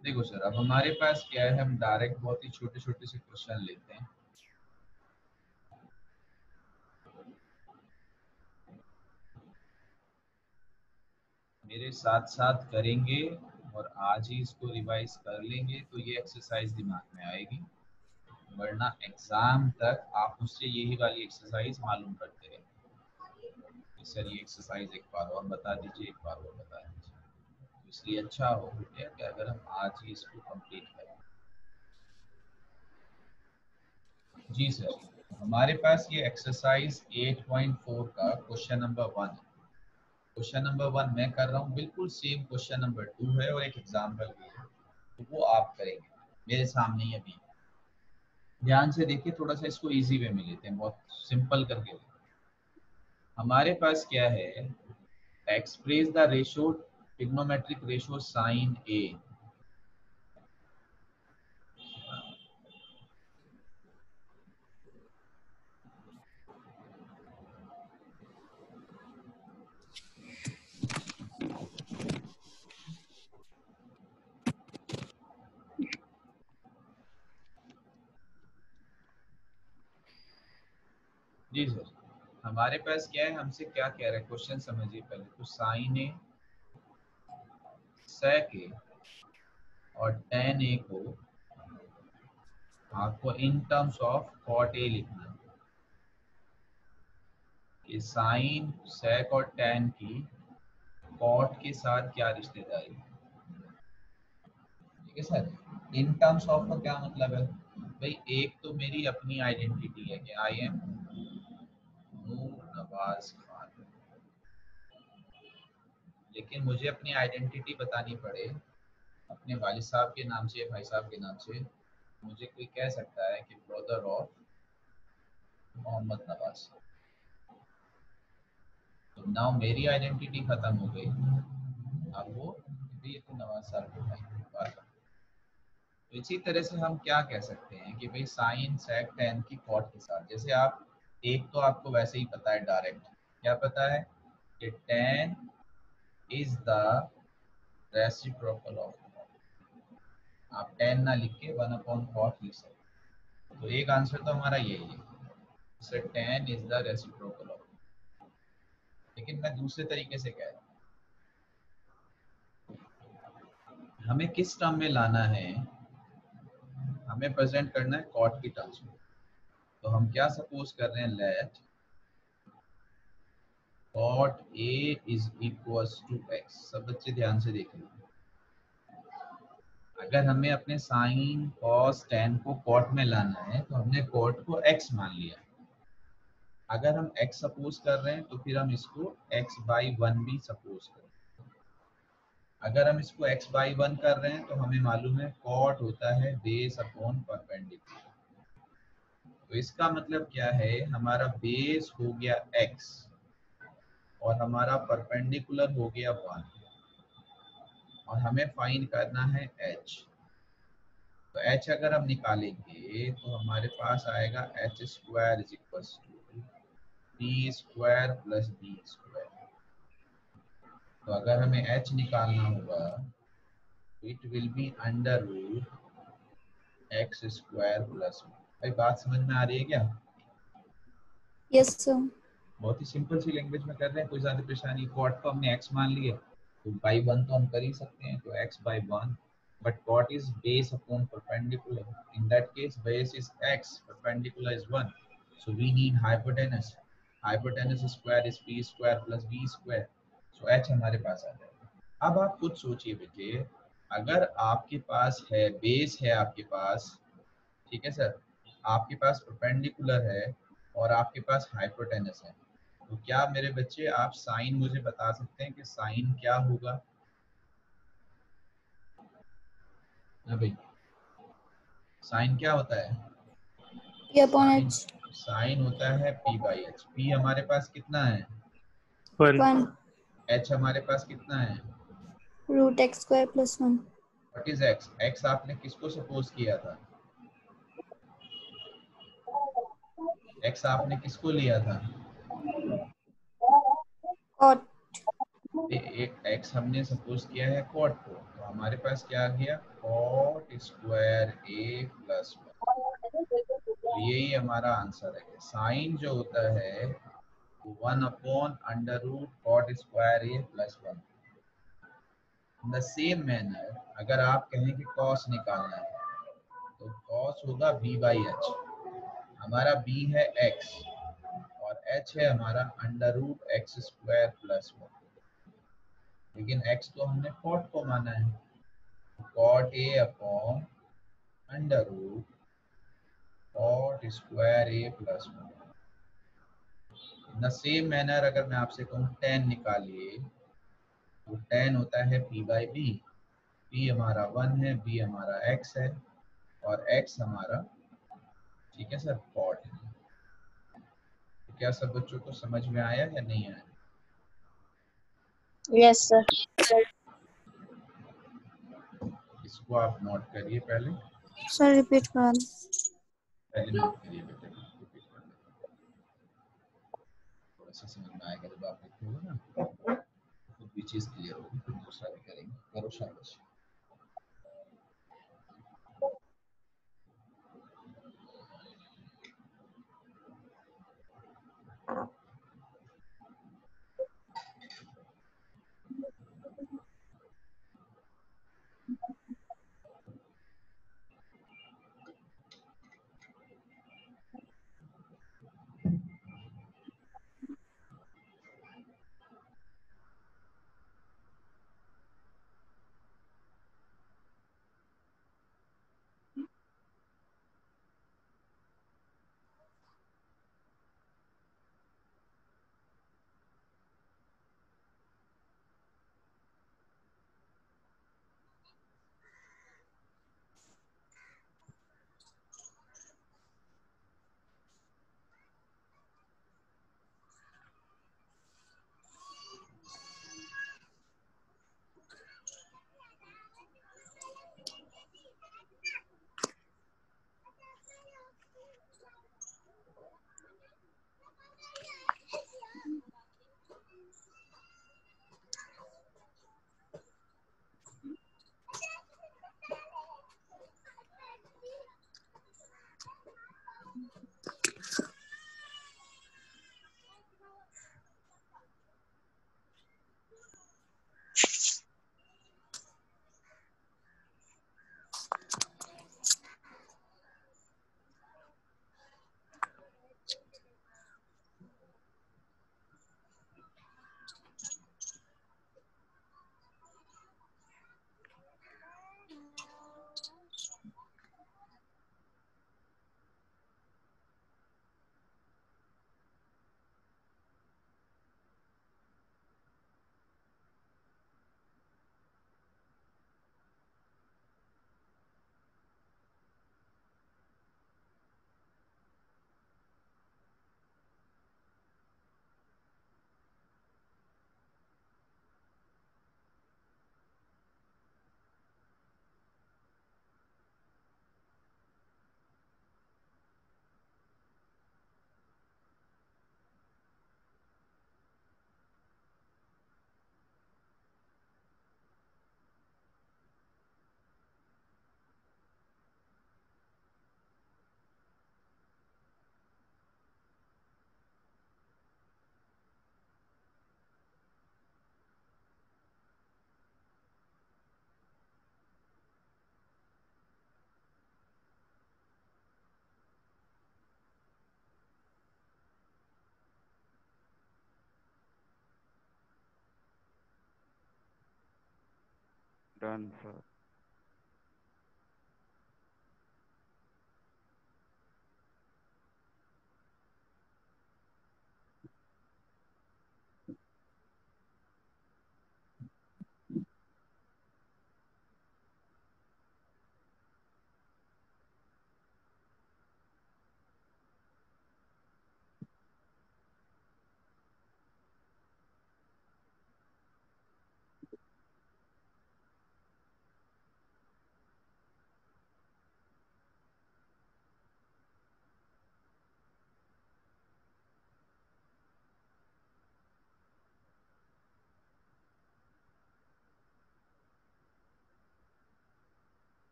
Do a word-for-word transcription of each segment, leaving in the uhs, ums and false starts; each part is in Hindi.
देखो सर, अब हमारे पास क्या है, हम डायरेक्ट बहुत ही छोटे छोटे से क्वेश्चन लेते हैं। मेरे साथ साथ करेंगे और आज ही इसको रिवाइज कर लेंगे तो ये एक्सरसाइज दिमाग में आएगी, वरना एग्जाम तक आप मुझसे यही वाली एक्सरसाइज मालूम करते रहे कि सर ये एक्सरसाइज एक बार और बता दीजिए, एक बार और बता दीजिए। तो इसलिए अच्छा हो गया कि अगर हम आज ही इसको कंप्लीट करें। जी सर, हमारे पास ये एक्सरसाइज आठ पॉइंट चार का क्वेश्चन नंबर वन है। क्वेश्चन नंबर वन मैं कर रहा हूँ, बिल्कुल सेम क्वेश्चन नंबर टू है और एक एग्जाम्पल भी है, तो वो आप करेंगे मेरे सामने ही अभी। ध्यान से देखिए, थोड़ा सा इसको इजी वे में लेते हैं, बहुत सिंपल करके लेते हैं। हमारे पास क्या है, express the ratio, trigonometric ratio sine A. जी सर, हमारे पास क्या है, हमसे क्या कह रहा है क्वेश्चन समझिए पहले तो। साइन ए, सेक ए और टेन ए को आपको in terms of cot A लिखना है कि साइन, सेक और टेन की कॉट के साथ क्या रिश्तेदारी है। ठीक है सर, इन टर्म्स ऑफ का क्या मतलब है भाई, एक तो मेरी अपनी आइडेंटिटी है कि आई एम नूर नवाज खान, लेकिन मुझे अपनी आइडेंटिटी बतानी पड़े अपने वालिद साहब के नाम से, भाई साहब के नाम से, मुझे कोई कह सकता है कि ब्रदर ऑफ मोहम्मद नवाज। तो नाउ मेरी आइडेंटिटी खत्म हो गई, अब वो भी तो नवाज साहब के भाई। तो इसी तरह से हम क्या कह सकते हैं कि भाई साइन सेक टेन की कॉट के साथ, जैसे आप एक तो आपको वैसे ही पता है डायरेक्ट, क्या पता है कि tan is the reciprocal of cot. आप टेन ना लिख के वन अपॉन कॉट लिख सकते। तो एक आंसर तो हमारा यही है, sir tan is the reciprocal of. लेकिन मैं दूसरे तरीके से कह रहा हूँ, हमें किस टर्म में लाना है, हमें प्रेजेंट करना है कॉट की टर्म्स में। तो हम क्या सपोज कर रहे हैं, let cot A is equals to x. सब बच्चे ध्यान से देख लीजिए, अगर हमें अपने साइन कॉस टेन को कॉट में लाना है तो हमने कॉट को एक्स मान लिया। अगर हम x सपोज कर रहे हैं तो फिर हम इसको x बाई वन भी सपोज करें। अगर हम इसको x बाई वन कर रहे हैं तो हमें मालूम है कॉट होता है बेस अपॉन परपेंडिकुलर। तो इसका मतलब क्या है, हमारा बेस हो गया x और हमारा परपेंडिकुलर हो गया वन, और हमें फाइंड करना है h। तो h अगर हम निकालेंगे तो हमारे पास आएगा H square is equal to B square plus B square. तो अगर हमें h निकालना होगा, it will be under root x square plus. भाई बात समझ में आ रही है क्या? Yes sir. बहुत ही सिंपल सी लैंग्वेज में कर रहे हैं, कोई ज्यादा परेशानी। कॉट को हमने x मान लिया तो बाई वन तो हम कर ही सकते हैं, तो x by one, but cot is base upon perpendicular. In that case base is x, perpendicular is one, so we need hypotenuse. Hypotenuse square is b square plus b square, so h हमारे पास आ जाएगा। अब आप खुद सोचिए बेटे, अगर आपके पास है बेस है आपके पास, ठीक है सर, आपके पास परपेंडिकुलर है और आपके पास हाइपोटेनस है, तो क्या मेरे बच्चे आप साइन मुझे बता सकते हैं कि साइन क्या होगा? ना भाई, साइन क्या होता है? P upon sine, H. Sine होता है p बाई एच। p हमारे पास कितना है? वन। वन। h हमारे पास कितना है? Root x square plus one. What is x? x आपने किसको सपोज किया था? x आपने किसको लिया था? कॉट। एक एक्स हमने सपोज किया है कॉट को, तो हमारे पास क्या आ गया cot square A plus one. तो यही हमारा आंसर है। साइन जो होता है one upon under root cot square A plus one. In the same manner अगर आप कहें कि कॉस निकालना है तो कॉस होगा बी बाई एच। हमारा बी है एक्स और एच है हमारा under root x square plus one. लेकिन एक्स तो हमने कॉट को माना है, cot A upon under root cot square A plus one. In the same manner अगर मैं आपसे कहूँ टेन निकालिए तो टेन होता है पी बाई बी। पी हमारा वन है, बी हमारा एक्स है और एक्स हमारा, ठीक है सर, कॉट है। तो क्या सब बच्चों को समझ में आया या नहीं आया? Yes sir. इसको आप नोट करिए पहले सर रिपीट कर। पहले नोट करिए बेटे, रिपीट कर लेते हैं। थोड़ा सा समझ में आएगा जब आप लिखोगे ना, खुद भी चीज क्लियर होगी, फिर दूसरा भी करेंगे। करो शाबाश। Done sir.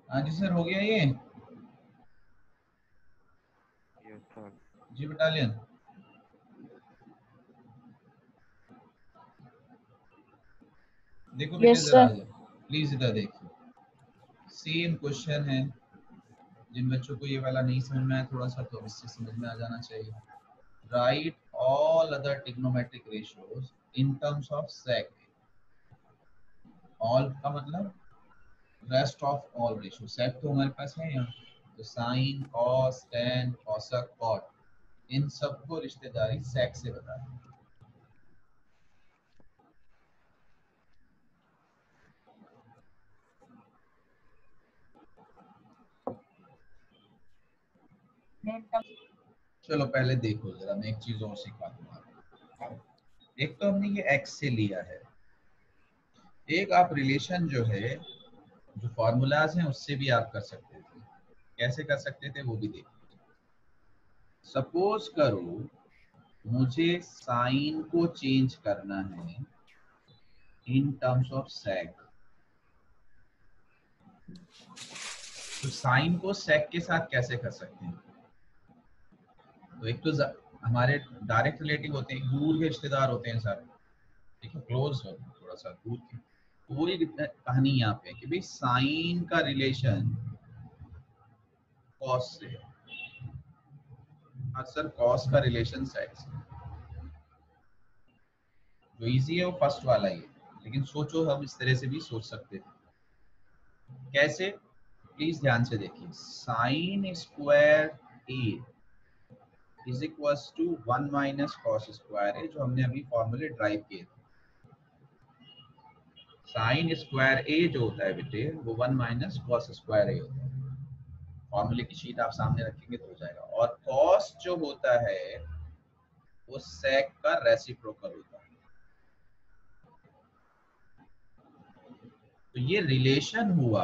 हाँ जी सर, हो गया ये। Yes sir. जी बटालियन। देखो बेटे Yes, जरा sir. आ जाओ प्लीज, इधर देखिए। सेम क्वेश्चन है। जिन बच्चों को ये वाला नहीं समझ में आया थोड़ा सा, तो इससे समझ में आ जाना चाहिए। Right all other trigonometric ratios in terms of sec. All का मतलब rest of all ratio. Sec तो हमारे पास है यहाँ, तो sine, cos, tan, cosec, cot, इन सबको रिश्तेदारी सेक से बता दें। चलो पहले देखो जरा, मैं एक चीज और सिखा दूंगा। एक तो हमने ये एक्स से लिया है, एक आप रिलेशन जो है, जो फॉर्मूलाज हैं उससे भी आप कर सकते थे। कैसे कर सकते थे वो भी देखो। सपोज करो मुझे साइन को चेंज करना है इन टर्म्स ऑफ सेक, तो साइन को सेक के साथ कैसे कर सकते हैं? तो एक तो हमारे डायरेक्ट रिलेटिव होते हैं, दूर के रिश्तेदार होते हैं सर, ठीक है, क्लोज हो थोड़ा सा दूर के। वही कहानी यहाँ पे कि भाई साइन का रिलेशन कॉस से, और सर कॉस का रिलेशन सेक से। जो इजी है वो फर्स्ट वाला ही है, लेकिन सोचो हम इस तरह से भी सोच सकते थे। कैसे? प्लीज ध्यान से देखिए। Sine square A is equals to one minus cos square A, जो हमने अभी फॉर्मूले ड्राइव किए थे। साइन स्क्वायर ए जो होता है बेटे, वो one minus cos square A होता है। फॉर्मूले की शीट आप सामने रखेंगे तो हो जाएगा। और कॉस जो होता है वो सेक का रेसिप्रोकल होता है। तो ये रिलेशन हुआ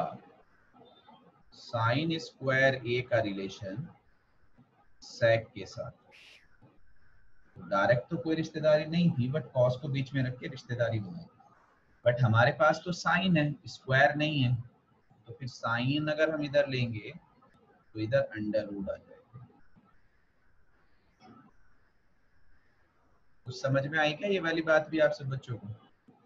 साइन स्क्वायर ए का रिलेशन सेक के साथ। तो डायरेक्ट तो कोई रिश्तेदारी नहीं थी, बट कॉस को बीच में रख के रिश्तेदारी बनाई। बट हमारे पास तो साइन है, स्क्वायर नहीं है, तो फिर साइन अगर हम इधर लेंगे तो इधर अंडर रूट आ जाएगा। कुछ समझ में आई क्या ये वाली बात भी आप सब बच्चों को?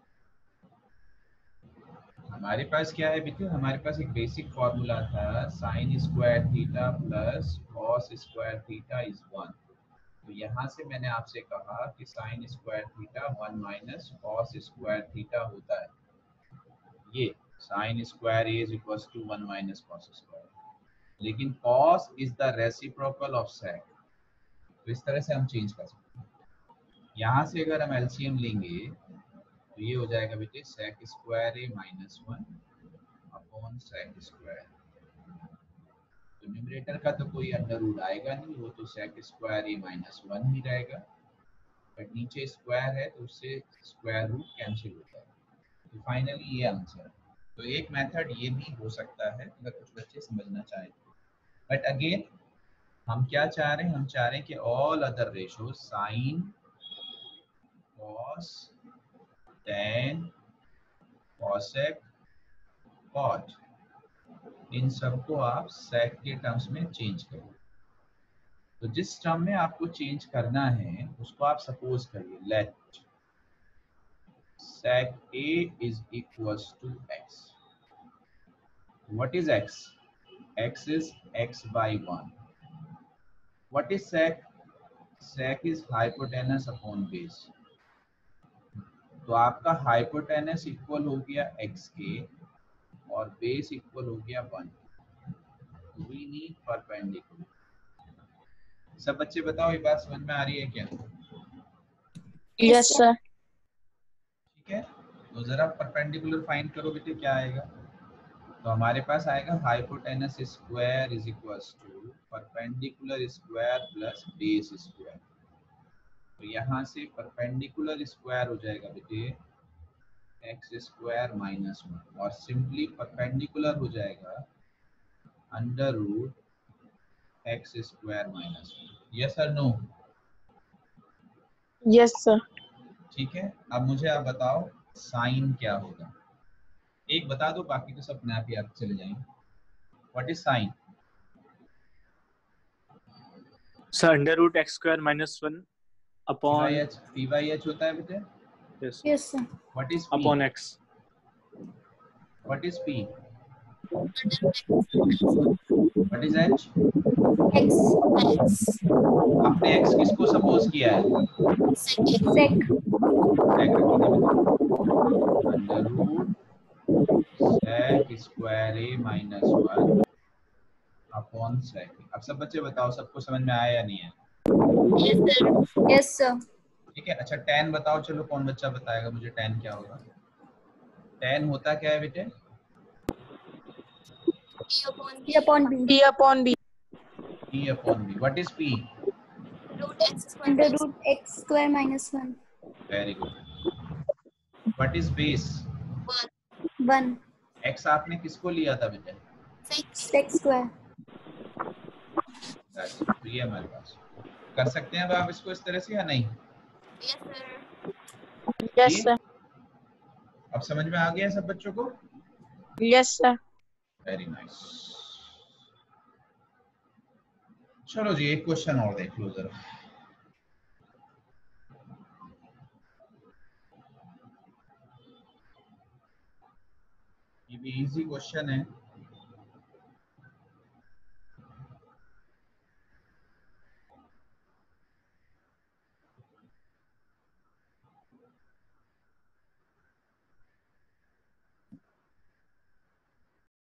हमारे पास क्या है बेटे, हमारे पास एक बेसिक फॉर्मूला था, sine square theta plus cos square theta is one. तो यहाँ से मैंने आपसे कहा कि sine square theta one minus cos square theta होता है। ये sine square A is equals to one minus cos square, लेकिन cos is the reciprocal of sec. तो इस तरह से हम चेंज कर सकते हैं। यहाँ से अगर हम एलसीएम लेंगे तो ये हो जाएगा बेटे sec square A minus one upon sec square. तो न्यूमरेटर का तो कोई अंडर रूट आएगा नहीं, वो तो sec square A minus one ही रहेगा। बट नीचे स्क्वायर है तो उससे स्क्वायर रूट कैंसिल होता है। तो फाइनली ये आंसर है। तो एक मेथड ये भी हो सकता है अगर कुछ बच्चे समझना चाहें। बट अगेन हम क्या चाह रहे हैं, हम चाह रहे हैं कि all other ratio sine, cos, tan, cosec, cot, इन सबको आप सेक के टर्म्स में चेंज करो। तो जिस टर्म में आपको चेंज करना है उसको आप सपोज करिए, let sec a is equals to x. What is x? X is x by one. What is sec? Sec is hypotenuse upon base. तो आपका हाइपोटेनस इक्वल हो गया x के और बेस इक्वल हो गया वन। We need perpendicular. सब बच्चे बताओ ये बात समझ में आ रही है क्या? Yes, sir. ठीक है, तो जरा परपेंडिकुलर फाइंड करो बेटे, क्या आएगा? तो हमारे पास आएगा hypotenuse square is equals to perpendicular square plus base square. तो यहाँ से परपेंडिकुलर स्क्वायर हो जाएगा बेटे एक्स स्क्वायर माइनस वन, और सिंपली परपेंडिकुलर हो जाएगा under root x square minus one. Yes और नो? Yes, sir. ठीक है, अब मुझे आप बताओ साइन क्या होगा? एक बता दो, बाकी तो सब अपने आप ही आप चले जाएंगे। What is sine? Sir under root x square minus one upon P P by H होता है बेटे. Yes Yes, sir. What is P? Upon X. What is P? What is H? X. X. आपने एक्स किसको सपोज किया है? Sec. सेक रखोगे बेटा. Under root sec square A minus one upon sec. अब सब बच्चे बताओ सबको समझ में आया या नहीं है? Yes, sir. Yes, sir. ठीक है. अच्छा tan बताओ. चलो कौन बच्चा बताएगा मुझे tan क्या होगा? tan होता क्या है बेटे? P upon B. Upon B. P upon B. p upon b. What is p? Root X square. Under root X square minus one. Very good. What is base? One. x आपने किसको लिया था बेटे? Sec square. That's it. तो ये हमारे पास. कर सकते हैं अब आप इसको इस तरह से या नहीं? Yes, sir. Yes, जी? sir. अब समझ में आ गया सब बच्चों को? Yes, sir. Very nice. चलो जी एक क्वेश्चन और देख लो जरा. ये भी इजी क्वेश्चन है.